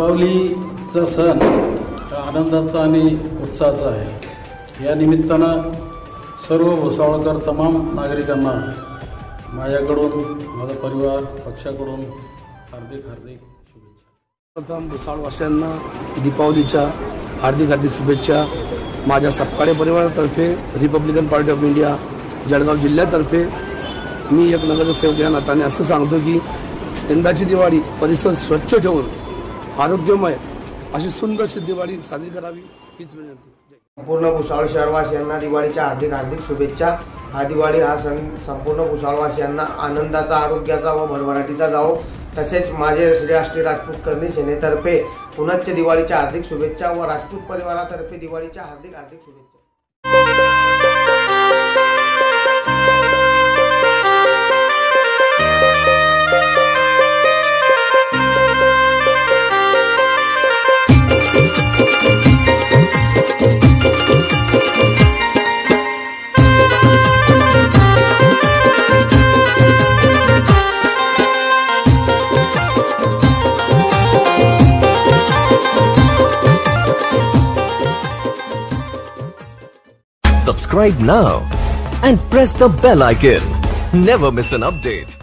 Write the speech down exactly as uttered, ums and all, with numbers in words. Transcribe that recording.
दीपावलीचा सण हा आनंदाचा आणि उत्साहाचा आहे। या निमित्तानं सर्व भुसावळकर तमाम नागरिकांना माझ्याकडून, माझा परिवार, पक्षाकडून हार्दिक हार्दिक शुभेच्छा। प्रथम भुसावळवासियांना दीपावलीच्या हार्दिक हार्दिक शुभेच्छा। माझ्या सपकाळे परिवारातर्फे, Republican Party of India Jalgaon जिल्ह्यातर्फे मी एक नगरसेवक या नात्याने असं सांगतो की यंदाची दिवाळी परिसर स्वच्छ ठेवून आरोग्यमय अशी सुंदरशी दिवाळी साजरी करावी हीच विनंती। संपूर्ण भुसावळ शहरवासियांना दिवाळीच्या हार्दिक हार्दिक शुभेच्छा। हा दिवाळी हा सण संपूर्ण भुसावळवासियांना आनंदाचा, आरोग्याचा व भरभराटीचा जावो। तसेच माझे श्री राष्ट्रीय राजपूत करणी सेनेतर्फे पुनश्च दिवाळीच्या हार्दिक शुभेच्छा व राजपूत परिवारातर्फे दिवाळीच्या हार्दिक हार्दिक शुभेच्छा। Subscribe now and press the bell icon. Never miss an update.